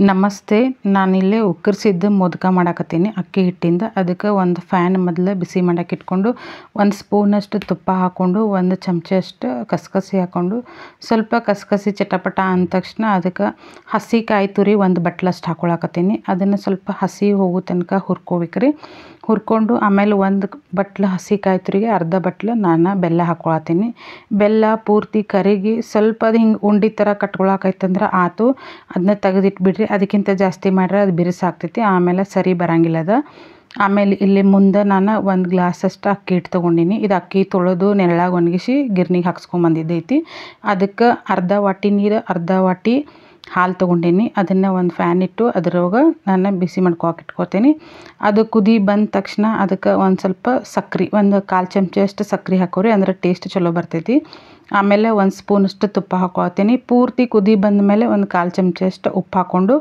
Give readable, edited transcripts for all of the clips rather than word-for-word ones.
ನಮಸ್ತೆ. ನಾನಿಲ್ಲಿ ಉಕ್ಕರಿಸಿದ್ದ ಮೋದಕ ಮಾಡಾಕತ್ತೀನಿ ಅಕ್ಕಿ ಹಿಟ್ಟಿಂದ. ಅದಕ್ಕೆ ಒಂದು ಫ್ಯಾನ್ ಮೊದಲು ಬಿಸಿ ಮಾಡಕ್ಕೆ ಇಟ್ಕೊಂಡು 1 ಸ್ಪೂನಷ್ಟು ತುಪ್ಪ ಹಾಕ್ಕೊಂಡು 1 ಚಮಚಷ್ಟು ಕಸಕಸಿ ಹಾಕ್ಕೊಂಡು ಸ್ವಲ್ಪ ಕಸಕಸಿ ಚಟಪಟ ಅಂದ ತಕ್ಷಣ ಅದಕ್ಕೆ ಹಸಿ ಕಾಯಿ ತುರಿ 1 ಬಟ್ಲಷ್ಟು ಹಾಕ್ಕೊಳಕತ್ತೀನಿ. ಅದನ್ನು ಸ್ವಲ್ಪ ಹಸಿ ಹೋಗೋ ತನಕ ಹುರ್ಕೋಬೇಕ್ರಿ. ಹುರ್ಕೊಂಡು ಆಮೇಲೆ 1 ಬಟ್ಲು ಹಸಿ ಕಾಯಿ ತುರಿಗೆ ಅರ್ಧ ಬಟ್ಲು ನಾನು ಬೆಲ್ಲ ಹಾಕ್ಕೊಳತ್ತೀನಿ. ಬೆಲ್ಲ ಪೂರ್ತಿ ಕರಗಿ ಸ್ವಲ್ಪ ಅದು ಹಿಂಗೆ ಉಂಡೆ ಥರ ಕಟ್ಕೊಳಕೈತಂದ್ರೆ ಆತು, ಅದನ್ನ ತೆಗೆದಿಟ್ಬಿಡ್ರಿ. ಅದಕ್ಕಿಂತ ಜಾಸ್ತಿ ಮಾಡ್ರೆ ಅದು ಬಿರುಸಾಗ್ತೈತಿ, ಆಮೇಲೆ ಸರಿ ಬರಂಗಿಲ್ಲ ಅದು. ಆಮೇಲೆ ಇಲ್ಲಿ ಮುಂದೆ ನಾನು 1 ಗ್ಲಾಸಷ್ಟು ಅಕ್ಕಿ ಹಿಟ್ಟು ತೊಗೊಂಡಿನಿ. ಇದು ಅಕ್ಕಿ ತೊಳೆದು ನೆರಳಾಗಿ ಒಣಗಿಸಿ ಗಿರ್ನಿಗೆ ಹಾಕ್ಸ್ಕೊಂಬಂದಿದ್ದೈತಿ. ಅದಕ್ಕೆ ಅರ್ಧ ವಾಟಿ ನೀರು ಅರ್ಧ ವಾಟಿ ಹಾಲು ತೊಗೊಂಡೀನಿ. ಅದನ್ನು ಒಂದು ಫ್ಯಾನ್ ಇಟ್ಟು ಅದ್ರೊಳಗೆ ನಾನು ಬಿಸಿ ಮಾಡ್ಕೊಳಕ್ಕೆ ಇಟ್ಕೊತೀನಿ. ಅದು ಕುದಿ ಬಂದ ತಕ್ಷಣ ಅದಕ್ಕೆ ಒಂದು ಸ್ವಲ್ಪ ಸಕ್ರೆ 1/4 ಚಮಚಷ್ಟು ಸಕ್ರೆ ಹಾಕೋರಿ, ಅಂದ್ರೆ ಟೇಸ್ಟ್ ಚಲೋ ಬರ್ತೈತಿ. ಆಮೇಲೆ 1 ಸ್ಪೂನಷ್ಟು ತುಪ್ಪ ಹಾಕ್ಕೊಳ್ತೀನಿ. ಪೂರ್ತಿ ಕುದಿ ಬಂದ ಮೇಲೆ 1/4 ಚಮಚಷ್ಟು ಉಪ್ಪು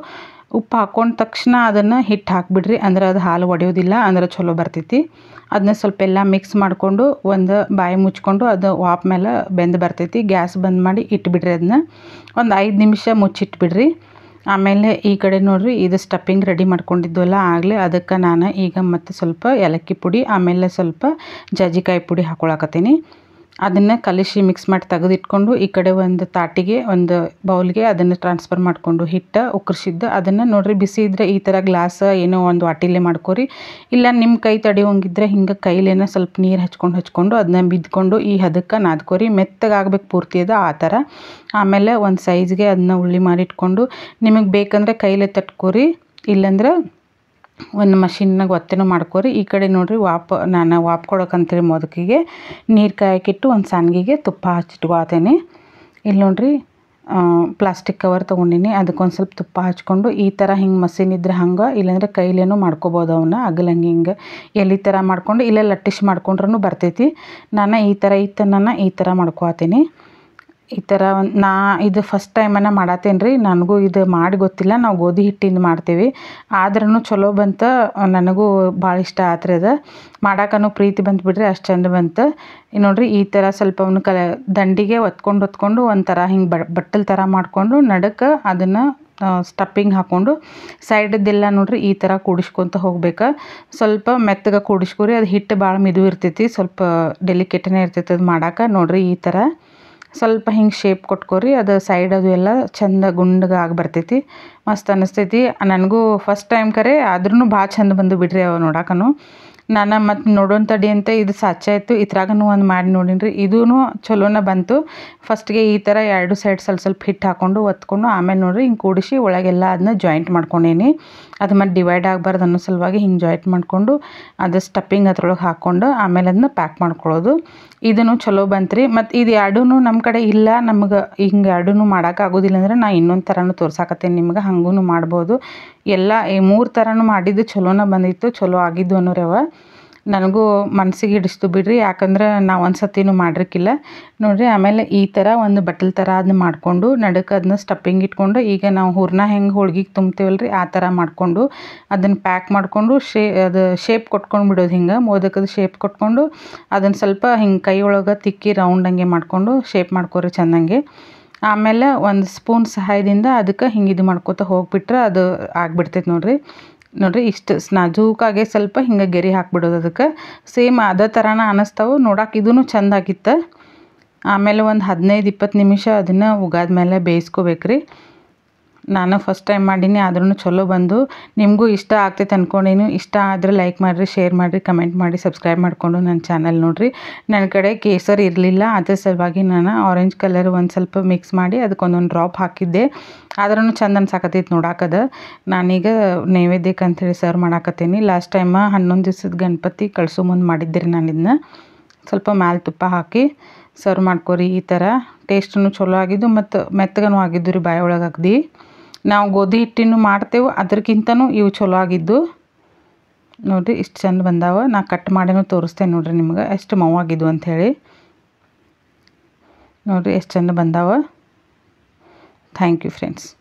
ಹಾಕ್ಕೊಂಡ ತಕ್ಷಣ ಅದನ್ನು ಹಿಟ್ಟು ಹಾಕಿಬಿಡ್ರಿ, ಅಂದ್ರೆ ಅದು ಹಾಲು ಒಡೆಯೋದಿಲ್ಲ, ಅಂದ್ರೆ ಚಲೋ ಬರ್ತೈತಿ. ಅದನ್ನ ಸ್ವಲ್ಪ ಎಲ್ಲ ಮಿಕ್ಸ್ ಮಾಡಿಕೊಂಡು ಒಂದು ಬಾಯಿ ಮುಚ್ಕೊಂಡು ಅದು ವಾಪ್ ಮೇಲೆ ಬೆಂದು ಬರ್ತೈತಿ. ಗ್ಯಾಸ್ ಬಂದ್ ಮಾಡಿ ಇಟ್ಬಿಡ್ರಿ. ಅದನ್ನ ಒಂದು 5 ನಿಮಿಷ ಮುಚ್ಚಿಟ್ಬಿಡ್ರಿ. ಆಮೇಲೆ ಈ ಕಡೆ ನೋಡಿರಿ, ಇದು ಸ್ಟಫಿಂಗ್ ರೆಡಿ ಮಾಡ್ಕೊಂಡಿದ್ವಲ್ಲ ಆಗಲೇ, ಅದಕ್ಕೆ ನಾನು ಈಗ ಮತ್ತು ಸ್ವಲ್ಪ ಏಲಕ್ಕಿ ಪುಡಿ ಆಮೇಲೆ ಸ್ವಲ್ಪ ಜಾಜಿಕಾಯಿ ಪುಡಿ ಹಾಕ್ಕೊಳಕತ್ತೀನಿ. ಅದನ್ನು ಕಲಿಸಿ ಮಿಕ್ಸ್ ಮಾಡಿ ತೆಗೆದಿಟ್ಕೊಂಡು ಈ ಕಡೆ ಒಂದು ತಾಟಿಗೆ ಒಂದು ಬೌಲ್ಗೆ ಅದನ್ನು ಟ್ರಾನ್ಸ್ಫರ್ ಮಾಡಿಕೊಂಡು ಹಿಟ್ಟು ಉಕ್ಕರಿಸಿದ್ದು ಅದನ್ನು ನೋಡಿರಿ, ಬಿಸಿ ಇದ್ದರೆ ಈ ಥರ ಗ್ಲಾಸ್ ಏನೋ ಒಂದು ವಾಟಿಲೇ ಮಾಡ್ಕೊರಿ. ಇಲ್ಲ ನಿಮ್ಮ ಕೈ ತಡೆಯೋಂಗಿದ್ರೆ ಹಿಂಗೆ ಕೈಲೇನ ಸ್ವಲ್ಪ ನೀರು ಹಚ್ಕೊಂಡು ಅದನ್ನ ಬಿದ್ಕೊಂಡು ಈ ಹದಕ್ಕೆ ನಾದ್ಕೊರಿ. ಮೆತ್ತಗಾಗಬೇಕು ಪೂರ್ತಿ ಅದು ಆ ಥರ. ಆಮೇಲೆ ಒಂದು ಸೈಜ್ಗೆ ಅದನ್ನ ಉಳ್ಳಿ ಮಾಡಿಟ್ಕೊಂಡು ನಿಮಗೆ ಬೇಕಂದರೆ ಕೈಲೇ ತಟ್ಕೊರಿ, ಇಲ್ಲಾಂದ್ರೆ ಒಂದು ಮಷಿನ್ನಾಗ ಒತ್ತೆನೂ ಮಾಡ್ಕೊರಿ. ಈ ಕಡೆ ನೋಡಿರಿ ನಾನು ವಾಪ್ ಕೊಡೋಕಂತೇಳಿ ಮೋದಕಿಗೆ ನೀರು ಕಾಯಕ್ಕಿಟ್ಟು ಒಂದು ಸಣ್ಣಗಿಗೆ ತುಪ್ಪ ಹಚ್ಚಿಟ್ಕೊಳ್ತೀನಿ. ಇಲ್ಲಿ ನೋಡಿರಿ, ಪ್ಲಾಸ್ಟಿಕ್ ಕವರ್ ತೊಗೊಂಡಿನಿ. ಅದಕ್ಕೊಂದು ಸ್ವಲ್ಪ ತುಪ್ಪ ಹಚ್ಕೊಂಡು ಈ ಥರ ಹಿಂಗೆ ಮಷಿನ್ ಇದ್ರೆ ಹಂಗೆ, ಇಲ್ಲಾಂದ್ರೆ ಕೈಲೇನೂ ಮಾಡ್ಕೊಬೋದು. ಅವನ್ನ ಅಗಲಂಗೆ ಹಿಂಗೆ ಎಲೆ ಥರ ಮಾಡ್ಕೊಂಡು ಇಲ್ಲೇ ಲಟ್ಟಿಸಿ ಮಾಡ್ಕೊಂಡ್ರೂ ಬರ್ತೈತಿ. ನಾನು ಈ ಥರ ನಾನು ಈ ಥರ ಮಾಡ್ಕೊಳ್ತೀನಿ. ಈ ಥರ ಇದು ಫಸ್ಟ್ ಟೈಮನ್ನು ಮಾಡತ್ತೇನೆ ರೀ. ನನಗೂ ಇದು ಮಾಡಿ ಗೊತ್ತಿಲ್ಲ. ನಾವು ಗೋಧಿ ಹಿಟ್ಟಿಂದ ಮಾಡ್ತೀವಿ, ಆದ್ರೂ ಚಲೋ ಬಂತು. ನನಗೂ ಭಾಳ ಇಷ್ಟ ಆತ್ರಿ. ಅದು ಮಾಡೋಕ್ಕೂ ಪ್ರೀತಿ ಬಂತು ಬಿಡ್ರಿ, ಅಷ್ಟು ಚಂದ ಬಂತು. ನೋಡಿರಿ, ಈ ಥರ ಸ್ವಲ್ಪ ಅವನು ದಂಡಿಗೆ ಒತ್ಕೊಂಡು ಒಂಥರ ಹಿಂಗೆ ಬಟ್ಟಲು ಥರ ಮಾಡಿಕೊಂಡು ನಡಕ್ಕೆ ಅದನ್ನು ಸ್ಟಫಿಂಗ್ ಹಾಕ್ಕೊಂಡು ಸೈಡದ್ದೆಲ್ಲ ನೋಡಿರಿ ಈ ಥರ ಕೂಡಿಸ್ಕೊತ ಹೋಗ್ಬೇಕು. ಸ್ವಲ್ಪ ಮೆತ್ತಗೆ ಕೂಡಿಸ್ಕೊರಿ. ಅದು ಹಿಟ್ಟು ಭಾಳ ಮಿದು ಇರ್ತೈತಿ, ಸ್ವಲ್ಪ ಡೆಲಿಕೇಟನೇ ಇರ್ತೈತಿ ಅದು ಮಾಡೋಕೆ. ನೋಡಿರಿ ಈ ಥರ ಸ್ವಲ್ಪ ಹಿಂಗೆ ಶೇಪ್ ಕೊಟ್ಕೊರಿ. ಅದು ಸೈಡ್ ಅದು ಎಲ್ಲ ಚಂದ ಗುಂಡಗೆ ಆಗಿ ಬರ್ತೈತಿ, ಮಸ್ತ್ ಅನ್ನಿಸ್ತೈತಿ. ನನಗೂ ಫಸ್ಟ್ ಟೈಮ್ ಕರೆ, ಆದ್ರೂ ಭಾಳ ಚಂದ ಬಂದು ಬಿಡ್ರಿ ಅವು ನೋಡೋಕನು. ನಾನು ಮತ್ತು ನೋಡೋಣ ತಡಿ ಅಂತ ಇದು ಸಾಚಾಯಿತು. ಇದ್ರಾಗೂ ಒಂದು ಮಾಡಿ ನೋಡೀನಿ ರೀ, ಇದೂ ಚಲೋನ ಬಂತು. ಫಸ್ಟ್ಗೆ ಈ ಥರ 2 ಸೈಡ್ ಸ್ವಲ್ಪ ಹಿಟ್ಟು ಹಾಕ್ಕೊಂಡು ಒತ್ಕೊಂಡು ಆಮೇಲೆ ನೋಡಿರಿ ಹಿಂಗೆ ಕೂಡಿಸಿ ಒಳಗೆಲ್ಲ ಅದನ್ನ ಜಾಯಿಂಟ್ ಮಾಡ್ಕೊಂಡೀನಿ. ಅದು ಮತ್ತು ಡಿವೈಡ್ ಆಗಬಾರ್ದು ಅನ್ನೋ ಸಲುವಾಗಿ ಹಿಂಗೆ ಜಾಯಿಂಟ್ ಮಾಡಿಕೊಂಡು ಅದು ಸ್ಟಫಿಂಗ್ ಅದ್ರೊಳಗೆ ಹಾಕ್ಕೊಂಡು ಆಮೇಲೆ ಅದನ್ನ ಪ್ಯಾಕ್ ಮಾಡ್ಕೊಳ್ಳೋದು. ಇದೂ ಚಲೋ ಬಂತು ರೀ. ಮತ್ತು ಇದು ಎರಡೂ ನಮ್ಮ ಕಡೆ ಇಲ್ಲ, ನಮ್ಗೆ ಹಿಂಗೆ ಎರಡೂ ಮಾಡೋಕ್ಕಾಗೋದಿಲ್ಲ ಅಂದ್ರೆ ನಾನು ಇನ್ನೊಂದು ಥರನೂ ತೋರ್ಸಾಕತ್ತೀನಿ ನಿಮ್ಗೆ, ಹಂಗೂ ಮಾಡ್ಬೋದು. ಎಲ್ಲ 3 ಥರನೂ ಮಾಡಿದ್ದು ಚಲೋನ ಬಂದಿತ್ತು, ಚಲೋ ಆಗಿದ್ದು ಅನ್ನೋರವ. ನನಗೂ ಮನಸ್ಸಿಗೆ ಹಿಡಿಸ್ತು ಬಿಡ್ರಿ, ಯಾಕಂದ್ರೆ ನಾವು ಒಂದು ಸತಿನೂ ಮಾಡಿರ್ಕಿಲ್ಲ. ನೋಡಿರಿ, ಆಮೇಲೆ ಈ ಥರ ಒಂದು ಬಟ್ಟಲು ಥರ ಅದನ್ನ ಮಾಡಿಕೊಂಡು ನಡುಕ್ಕೆ ಅದನ್ನ ಸ್ಟಫಿಂಗ್ ಇಟ್ಕೊಂಡು, ಈಗ ನಾವು ಹೂರಣ ಹೆಂಗೆ ಹೋಳ್ಗಿಗೆ ತುಂಬ್ತೀವಲ್ಲ ರೀ ಆ ಥರ ಮಾಡಿಕೊಂಡು ಅದನ್ನು ಪ್ಯಾಕ್ ಮಾಡಿಕೊಂಡು ಅದು ಶೇಪ್ ಕೊಟ್ಕೊಂಡು ಬಿಡೋದು. ಹಿಂಗೆ ಮೋದಕದ ಶೇಪ್ ಕೊಟ್ಕೊಂಡು ಅದನ್ನು ಸ್ವಲ್ಪ ಹಿಂಗೆ ಕೈ ಒಳಗೆ ತಿಕ್ಕಿ ರೌಂಡಂಗೆ ಮಾಡಿಕೊಂಡು ಶೇಪ್ ಮಾಡ್ಕೊರಿ ಚೆಂದಂಗೆ. ಆಮೇಲೆ 1 ಸ್ಪೂನ್ ಸಹಾಯದಿಂದ ಅದಕ್ಕೆ ಹಿಂಗೆ ಇದು ಮಾಡ್ಕೊತ ಹೋಗ್ಬಿಟ್ರೆ ಅದು ಆಗಿಬಿಡ್ತೈತೆ ನೋಡಿರಿ. ಇಷ್ಟು ನಾಜೂಕಾಗೆ ಸ್ವಲ್ಪ ಹಿಂಗೆ ಗೆರೆ ಹಾಕ್ಬಿಡೋದು. ಅದಕ್ಕೆ ಸೇಮ್ ಅದೇ ಥರನ ಅನ್ನಿಸ್ತಾವೆ ನೋಡೋಕೆ. ಇದೂ ಚೆಂದ ಆಗಿತ್ತು. ಆಮೇಲೆ ಒಂದು 15-20 ನಿಮಿಷ ಅದನ್ನು ಉಗಾದ ಮೇಲೆ ಬೇಯಿಸ್ಕೋಬೇಕ್ರಿ. ನಾನು ಫಸ್ಟ್ ಟೈಮ್ ಮಾಡೀನಿ, ಆದ್ರೂ ಚಲೋ ಬಂದು. ನಿಮಗೂ ಇಷ್ಟ ಆಗ್ತೈತೆ ಅಂದ್ಕೊಂಡೀನಿ. ಇಷ್ಟ ಆದರೆ ಲೈಕ್ ಮಾಡಿರಿ, ಶೇರ್ ಮಾಡಿರಿ, ಕಮೆಂಟ್ ಮಾಡಿ, ಸಬ್ಸ್ಕ್ರೈಬ್ ಮಾಡಿಕೊಂಡು ನನ್ನ ಚಾನಲ್ ನೋಡಿರಿ. ನನ್ನ ಕಡೆ ಕೇಸರಿ ಇರಲಿಲ್ಲ, ಅದ್ರ ಸಲುವಾಗಿ ನಾನು ಆರೆಂಜ್ ಕಲರ್ ಒಂದು ಸ್ವಲ್ಪ ಮಿಕ್ಸ್ ಮಾಡಿ ಅದಕ್ಕೊಂದೊಂದು ಡ್ರಾಪ್ ಹಾಕಿದ್ದೆ. ಆದ್ರೂ ಚಂದ ಅನ್ಸಾಕತ್ತೈತೆ ನೋಡೋಕದು. ನಾನೀಗ ನೈವೇದ್ಯಕ್ಕೆ ಅಂಥೇಳಿ ಸರ್ವ್ ಮಾಡಾಕತ್ತೀನಿ. ಲಾಸ್ಟ್ ಟೈಮ 11 ದಿವ್ಸದ ಗಣಪತಿ ಕಳ್ಸೋ ಮುಂದೆ ಮಾಡಿದ್ದೆ ರೀ ನಾನು. ಇದನ್ನ ಸ್ವಲ್ಪ ಮ್ಯಾಲೆ ತುಪ್ಪ ಹಾಕಿ ಸರ್ವ್ ಮಾಡ್ಕೊರಿ. ಈ ಥರ ಟೇಸ್ಟೂ ಚಲೋ ಆಗಿದ್ದು ಮತ್ತು ಮೆತ್ತಗೂ ಆಗಿದ್ದು ರೀ ಬಾಯಿ ಒಳಗೆ ಅಗ್ದು. ನಾವು ಗೋಧಿ ಹಿಟ್ಟಿನೂ ಮಾಡ್ತೇವೆ, ಅದಕ್ಕಿಂತನೂ ಇವು ಚಲೋ ಆಗಿದ್ದು. ನೋಡಿರಿ ಇಷ್ಟು ಚಂದ ಬಂದಾವ. ನಾ ಕಟ್ ಮಾಡಿನೂ ತೋರಿಸ್ತೇನೆ ನೋಡಿರಿ ನಿಮ್ಗೆ ಎಷ್ಟು ಮವಾಗಿದ್ದು ಅಂಥೇಳಿ. ನೋಡಿರಿ ಎಷ್ಟು ಚಂದ ಬಂದಾವ. Thank you friends.